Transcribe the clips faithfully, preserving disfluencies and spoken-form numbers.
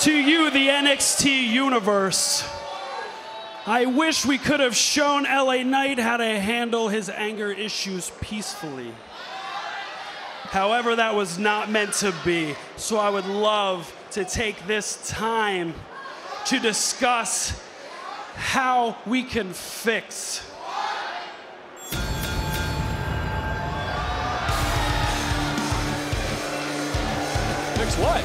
To you, the N X T universe, I wish we could have shown L A Knight how to handle his anger issues peacefully. However, that was not meant to be. So I would love to take this time to discuss how we can fix Fix what?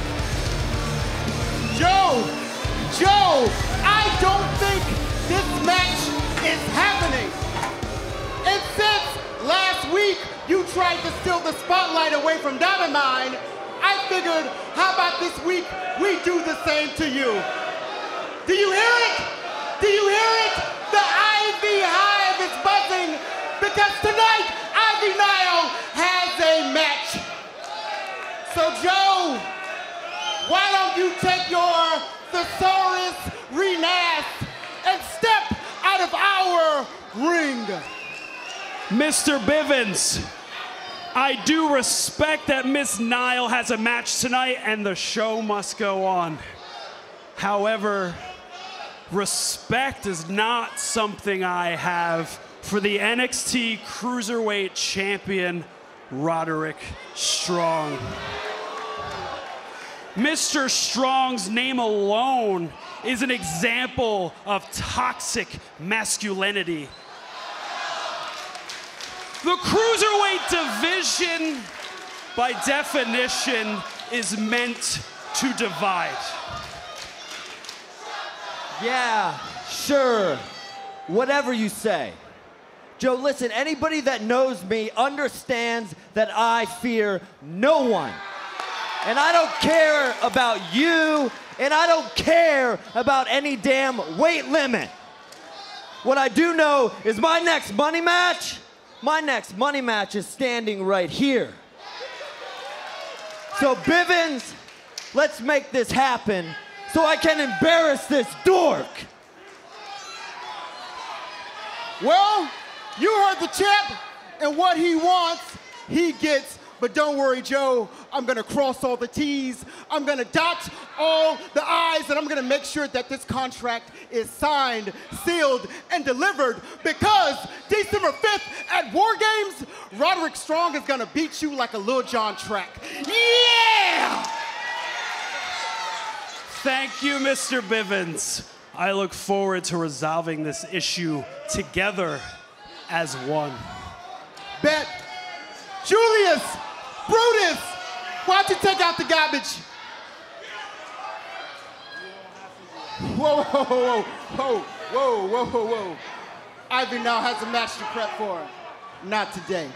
Joe, Joe, I don't think this match is happening. And since last week you tried to steal the spotlight away from Dynamite, I figured, how about this week we do the same to you? Do you hear it? Do you hear it? The Ivy Hive is buzzing because tonight Ivy Nile has a match. So Joe, why don't you take your thesaurus renast and step out of our ring? Mister Bivens, I do respect that Miss Nile has a match tonight and the show must go on. However, respect is not something I have for the N X T Cruiserweight Champion, Roderick Strong. Mister Strong's name alone is an example of toxic masculinity. The Cruiserweight division, by definition, is meant to divide. Yeah, sure. Whatever you say. Joe, listen, anybody that knows me understands that I fear no one. And I don't care about you, and I don't care about any damn weight limit. What I do know is my next money match, my next money match is standing right here. So Bivens, let's make this happen so I can embarrass this dork. Well, you heard the champ, and what he wants, he gets. But don't worry, Joe, I'm gonna cross all the T's, I'm gonna dot all the I's, and I'm gonna make sure that this contract is signed, sealed, and delivered, because December fifth at War Games, Roderick Strong is gonna beat you like a Lil Jon track. Yeah! Thank you, Mister Bivens. I look forward to resolving this issue together as one. Bet. Julius, Brutus, why don't you take out the garbage? Whoa, whoa, whoa, whoa, whoa, whoa, whoa, whoa. Ivy now has a match to prep for. Not today.